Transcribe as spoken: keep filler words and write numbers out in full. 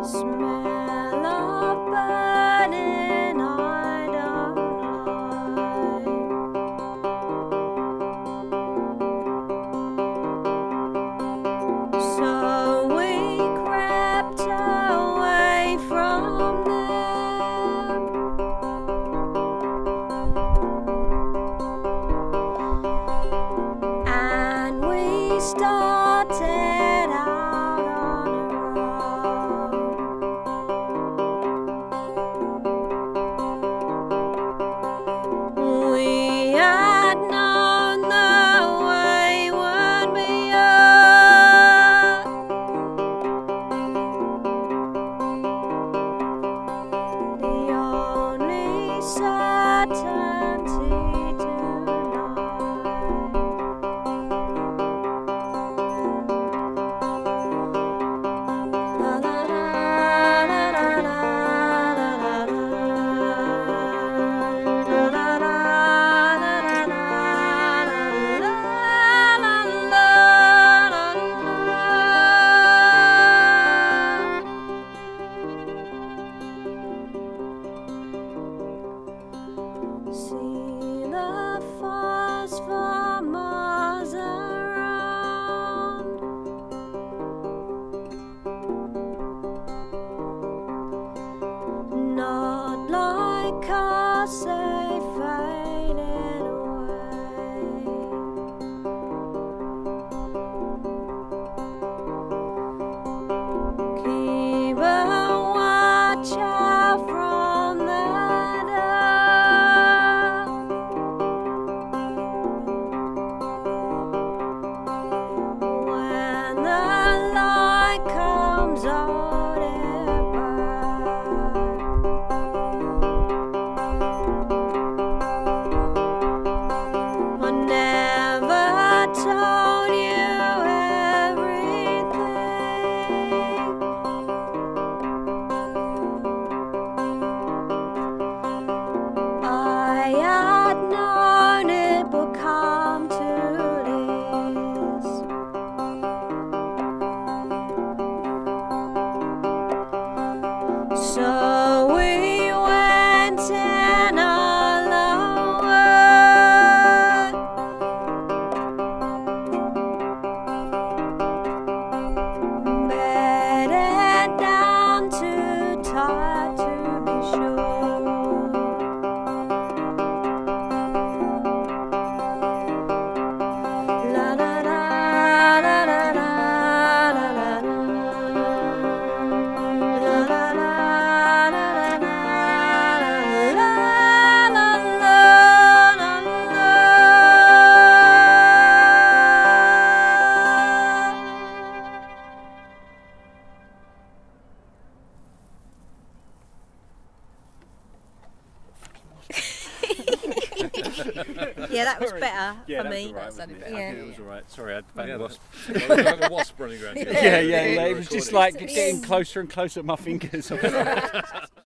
Smell of burning I don't like. So we crept away from them, and we started out on a road. We had known the way would be up. The only certainty see the falls for miles around. Not like us, they faded away. Keep a watch out from the when the light comes out, it burns. I never told you everything. I had known it would come to this. So we went in alone, bedded down too tired to be sure. La la la la la la la la la. Yeah, that was better Yeah, for that me. was all right, wasn't it? Yeah. I think it was all right. Sorry, I had bad Yeah, wasp. Like a wasp running around you. Yeah, yeah, yeah, it was Recording. just like getting closer and closer with my fingers.